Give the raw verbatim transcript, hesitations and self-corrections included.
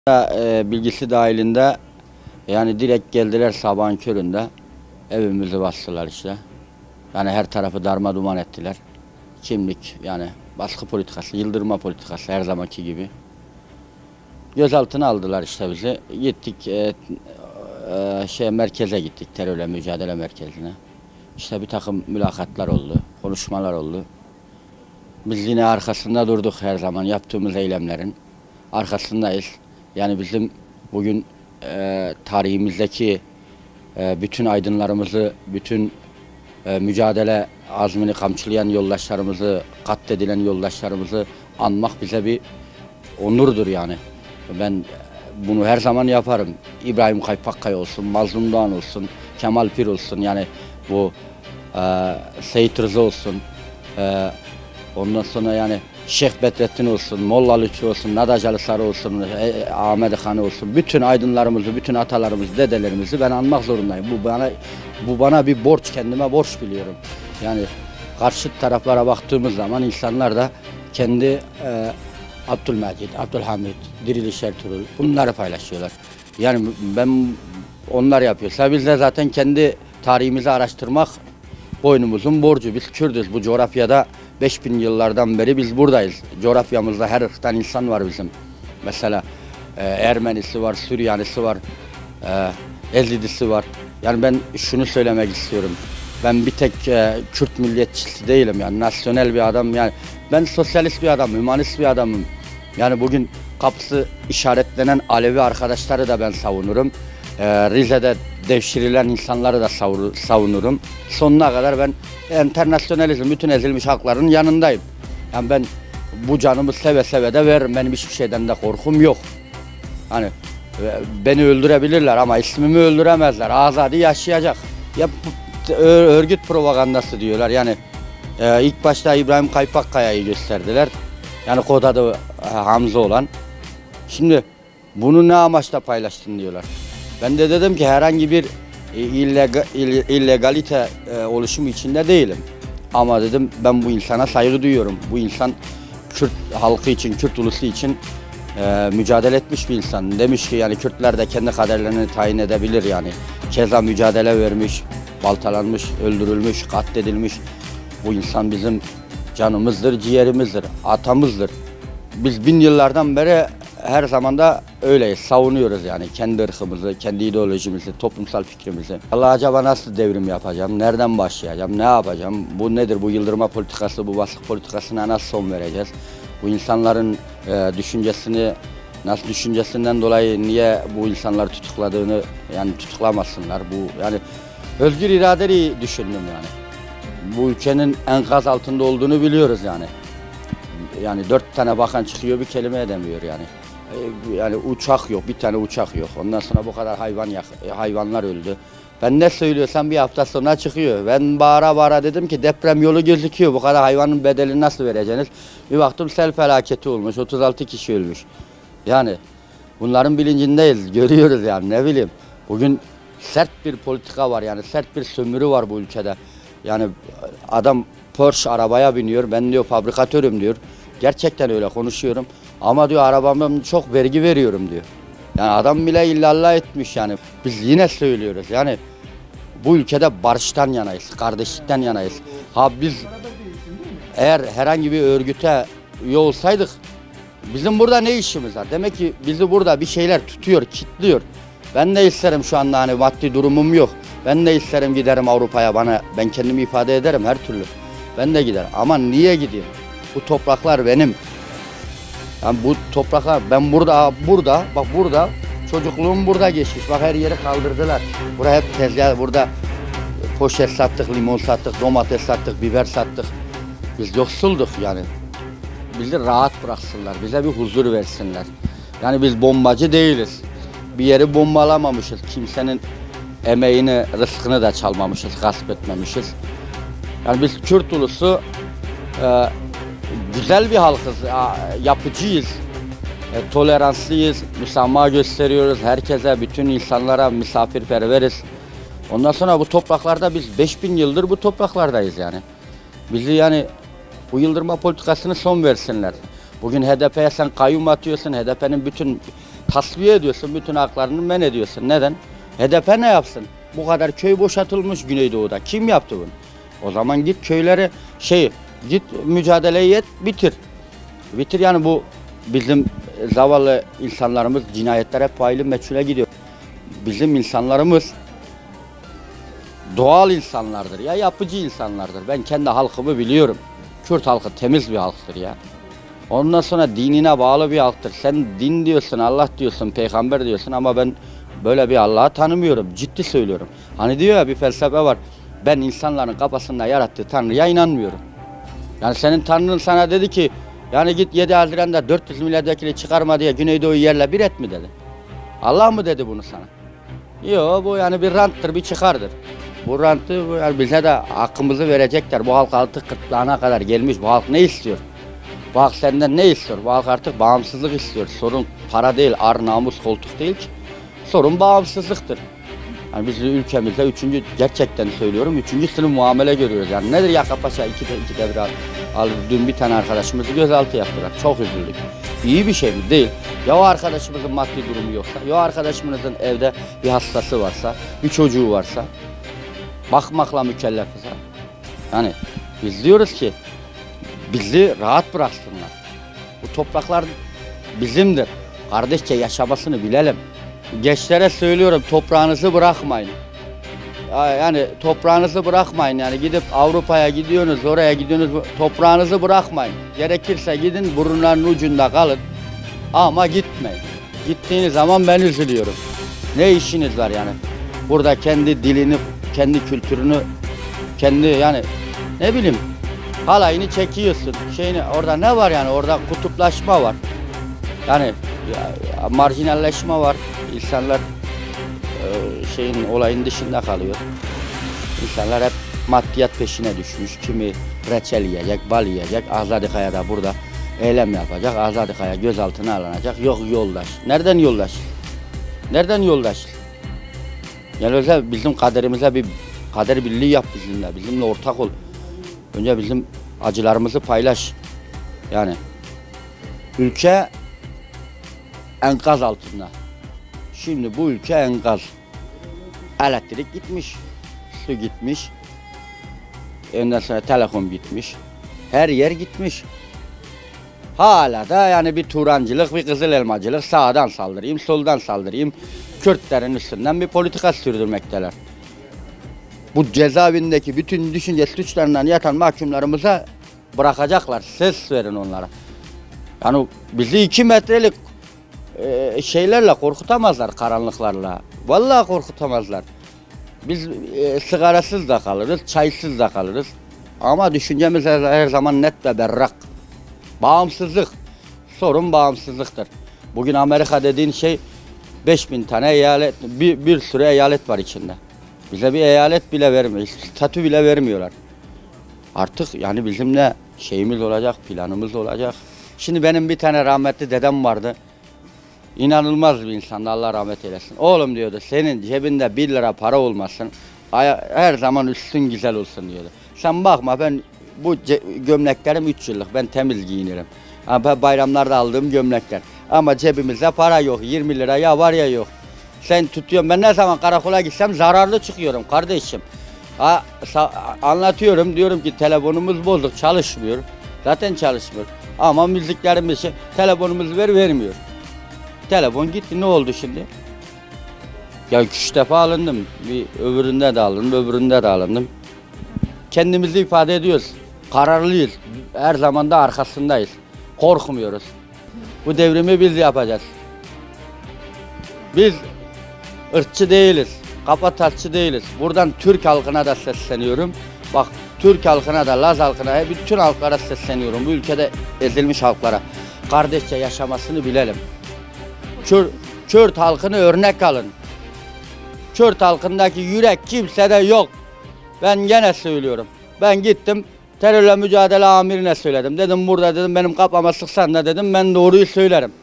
E, bilgisi dahilinde yani direkt geldiler sabahın köründe evimizi bastılar işte. Yani her tarafı darma duman ettiler. Kimlik yani baskı politikası, yıldırma politikası her zamanki gibi. Gözaltına aldılar işte bizi. Gittik e, e, şey merkeze gittik, terörle mücadele merkezine. İşte bir takım mülakatlar oldu, konuşmalar oldu. Biz yine arkasında durduk her zaman yaptığımız eylemlerin arkasındayız. Yani bizim bugün e, tarihimizdeki e, bütün aydınlarımızı, bütün e, mücadele azmini kamçılayan yoldaşlarımızı, katledilen yoldaşlarımızı anmak bize bir onurdur yani. Ben bunu her zaman yaparım. İbrahim Kaypakkaya olsun, Mazlum Doğan olsun, Kemal Pir olsun, yani bu e, Seyit Rıza olsun, e, ondan sonra yani Şeyh Bedrettin olsun, Molla Lütfü olsun, Nadacalı Sarı olsun, e, Ahmet Hanı olsun, bütün aydınlarımızı, bütün atalarımızı, dedelerimizi ben anmak zorundayım. Bu bana bu bana bir borç, kendime borç biliyorum. Yani karşı taraflara baktığımız zaman insanlar da kendi e, Abdülmecid, Abdülhamid, Diriliş Ertuğrul bunları paylaşıyorlar. Yani ben onlar yapıyorsa biz de zaten kendi tarihimizi araştırmak boynumuzun borcu. Biz Kürdüz, bu coğrafyada beş bin yıllardan beri biz buradayız. Coğrafyamızda her ırktan insan var bizim. Mesela e, Ermenisi var, Süryanisi var, e, Ezidisi var. Yani ben şunu söylemek istiyorum. Ben bir tek e, Kürt milliyetçisi değilim yani, nasyonel bir adam yani. Ben sosyalist bir adamım, hümanist bir adamım. Yani bugün kapısı işaretlenen Alevi arkadaşları da ben savunurum. Ee, Rize'de devşirilen insanları da savunurum. Sonuna kadar ben internasyonalizm, bütün ezilmiş halkların yanındayım. Yani ben bu canımı seve seve de veririm. Benim hiçbir şeyden de korkum yok. Hani beni öldürebilirler ama ismimi öldüremezler. Azadi yaşayacak. Ya örgüt propagandası diyorlar. Yani e, ilk başta İbrahim Kaypakkaya'yı gösterdiler. Yani kod adı Hamza olan. Şimdi bunu ne amaçla paylaştın diyorlar. Ben de dedim ki herhangi bir illegal, illegalite e, oluşumu içinde değilim. Ama dedim ben bu insana saygı duyuyorum. Bu insan Kürt halkı için, Kürt ulusu için e, mücadele etmiş bir insan. Demiş ki yani Kürtler de kendi kaderlerini tayin edebilir yani. Keza mücadele vermiş, baltalanmış, öldürülmüş, katledilmiş. Bu insan bizim canımızdır, ciğerimizdir, atamızdır. Biz bin yıllardan beri her zaman da öyleyiz, savunuyoruz yani kendi ırkımızı, kendi ideolojimizi, toplumsal fikrimizi. Allah acaba nasıl devrim yapacağım, nereden başlayacağım, ne yapacağım, bu nedir, bu yıldırma politikası, bu baskı politikasına nasıl son vereceğiz? Bu insanların e, düşüncesini, nasıl düşüncesinden dolayı niye bu insanları tutukladığını, yani tutuklamasınlar, bu yani özgür iradeyi düşündüm yani. Bu ülkenin enkaz altında olduğunu biliyoruz yani. Yani dört tane bakan çıkıyor, bir kelime edemiyor yani. Yani uçak yok, bir tane uçak yok. Ondan sonra bu kadar hayvan hayvanlar öldü. Ben ne söylüyorsam bir hafta sonra çıkıyor. Ben bağıra bağıra dedim ki deprem yolu gözüküyor. Bu kadar hayvanın bedelini nasıl vereceksiniz? Bir baktım sel felaketi olmuş, otuz altı kişi ölmüş. Yani bunların bilincindeyiz, görüyoruz yani, ne bileyim. Bugün sert bir politika var yani, sert bir sömürü var bu ülkede. Yani adam Porsche arabaya biniyor, ben diyor fabrikatörüm diyor. Gerçekten öyle konuşuyorum. Ama diyor arabamdan çok vergi veriyorum diyor. Yani adam bile illallah etmiş yani. Biz yine söylüyoruz yani bu ülkede barıştan yanayız, kardeşlikten yanayız. Ha biz eğer herhangi bir örgüte üye olsaydık bizim burada ne işimiz var? Demek ki bizi burada bir şeyler tutuyor, kilitliyor. Ben de isterim şu anda, hani maddi durumum yok. Ben de isterim giderim Avrupa'ya, bana ben kendimi ifade ederim her türlü. Ben de giderim ama niye gideyim? Bu topraklar benim. Yani bu topraklar, ben burada burada bak burada çocukluğum burada geçmiş. Bak her yeri kaldırdılar. Buraya hep tezgah, burada poşet sattık, limon sattık, domates sattık, biber sattık. Biz yoksulduk yani. Bizi rahat bıraksınlar, bize bir huzur versinler. Yani biz bombacı değiliz. Bir yeri bombalamamışız. Kimsenin emeğini, rızkını da çalmamışız, gasp etmemişiz. Yani biz Kürt ulusu e, güzel bir halkız, yapıcıyız, e, toleranslıyız, müsamaha gösteriyoruz herkese, bütün insanlara misafirperveriz. Ondan sonra bu topraklarda biz beş bin yıldır bu topraklardayız yani. Bizi yani bu yıldırma politikasını son versinler. Bugün H D P'ye sen kayyum atıyorsun, H D P'nin bütün tasfiye ediyorsun, bütün haklarını men ediyorsun. Neden? H D P ne yapsın? Bu kadar köy boşaltılmış Güneydoğu'da. Kim yaptı bunu? O zaman git köyleri şey, git mücadeleyi et, bitir. Bitir yani bu bizim zavallı insanlarımız cinayetler hep faili meçhule gidiyor. Bizim insanlarımız doğal insanlardır ya, yapıcı insanlardır. Ben kendi halkımı biliyorum. Kürt halkı temiz bir halktır ya. Ondan sonra dinine bağlı bir halktır. Sen din diyorsun, Allah diyorsun, peygamber diyorsun ama ben böyle bir Allah'ı tanımıyorum. Ciddi söylüyorum. Hani diyor ya bir felsefe var. Ben insanların kafasında yarattığı Tanrı'ya inanmıyorum. Yani senin Tanrın sana dedi ki yani git yedi Haziran'da dört yüz milletvekili çıkarma diye Güneydoğu yerle bir et mi dedi. Allah mı dedi bunu sana? Yok, bu yani bir ranttır, bir çıkardır. Bu rantı bu yani bize de hakkımızı verecekler. Bu halk artık kırtlağına kadar gelmiş. Bu halk ne istiyor? Bu halk senden ne istiyor? Bu halk artık bağımsızlık istiyor. Sorun para değil, ar, namus, koltuk değil ki. Sorun bağımsızlıktır. Yani biz ülkemizde üçüncü, gerçekten söylüyorum, üçüncü sınıf muamele görüyoruz. Yani nedir Yaka Paşa iki, iki devre al, al, dün bir tane arkadaşımızı gözaltı yaptılar. Çok üzüldük. İyi bir şey mi? Değil. Ya o arkadaşımızın maddi durumu yoksa, ya o arkadaşımızın evde bir hastası varsa, bir çocuğu varsa, bakmakla mükellefiz. Yani biz diyoruz ki bizi rahat bıraksınlar. Bu topraklar bizimdir. Kardeşçe yaşamasını bilelim. Gençlere söylüyorum, toprağınızı bırakmayın. Yani toprağınızı bırakmayın. Yani gidip Avrupa'ya gidiyorsunuz, oraya gidiyorsunuz, toprağınızı bırakmayın. Gerekirse gidin, burunların ucunda kalın. Ama gitmeyin. Gittiğiniz zaman ben üzülüyorum. Ne işiniz var yani? Burada kendi dilini, kendi kültürünü, kendi yani ne bileyim halayını çekiyorsun. Şeyini, orada ne var yani? Orada kutuplaşma var. Yani ya, marjinalleşme var. İnsanlar e, şeyin olayın dışında kalıyor. İnsanlar hep maddiyat peşine düşmüş. Kimi reçel yiyecek, bal yiyecek. Azadi Kaya da burada eylem yapacak. Azadi Kaya gözaltına alınacak. Yok yoldaş. Nereden yoldaş? Nereden yoldaş? Yani özel bizim kaderimize bir kader birliği yap bizimle. Bizimle ortak ol. Önce bizim acılarımızı paylaş. Yani ülke enkaz altında. Şimdi bu ülke enkaz. Elektrik gitmiş, su gitmiş, ondan sonra telekom gitmiş, her yer gitmiş. Hala da yani bir Turancılık, bir Kızıl Elmacılık, sağdan saldırayım, soldan saldırayım, Kürtlerin üstünden bir politika sürdürmekteler. Bu cezaevindeki bütün düşünce suçlarından yatan mahkumlarımıza bırakacaklar, ses verin onlara. Yani bizi iki metrelik e, şeylerle korkutamazlar, karanlıklarla. Vallahi korkutamazlar. Biz e, sigarasız da kalırız, çaysız da kalırız. Ama düşüncemiz her, her zaman net ve berrak. Bağımsızlık. Sorun bağımsızlıktır. Bugün Amerika dediğin şey beş bin tane eyalet, bir, bir sürü eyalet var içinde. Bize bir eyalet bile vermiyor, statü bile vermiyorlar. Artık yani bizim ne şeyimiz olacak, planımız olacak. Şimdi benim bir tane rahmetli dedem vardı. İnanılmaz bir insandı, Allah rahmet eylesin. Oğlum diyordu, senin cebinde bir lira para olmasın, her zaman üstün güzel olsun diyordu. Sen bakma, ben bu gömleklerim üç yıllık, ben temiz giyinirim. Ama bayramlarda aldığım gömlekler. Ama cebimizde para yok, yirmi lira ya var ya yok. Sen tutuyorsun, ben ne zaman karakola gitsem zararlı çıkıyorum kardeşim. Ha, anlatıyorum, diyorum ki telefonumuz bozuk, çalışmıyor. Zaten çalışmıyor. Ama müziklerimiz şey, telefonumuzu ver vermiyor. Telefon gitti, ne oldu şimdi? Ya üç defa alındım, bir öbüründe de alındım, öbüründe de alındım. Kendimizi ifade ediyoruz, kararlıyız, her zaman da arkasındayız, korkmuyoruz. Bu devrimi biz yapacağız. Biz ırkçı değiliz, kafatasçı değiliz. Buradan Türk halkına da sesleniyorum. Bak, Türk halkına da, Laz halkına, bütün halklara sesleniyorum. Bu ülkede ezilmiş halklara. Kardeşçe yaşamasını bilelim. Kürt, Kürt halkını örnek alın. Kürt halkındaki yürek kimsede yok. Ben gene söylüyorum. Ben gittim terörle mücadele amirine söyledim. Dedim burada dedim benim kafama sıksan da dedim ben doğruyu söylerim.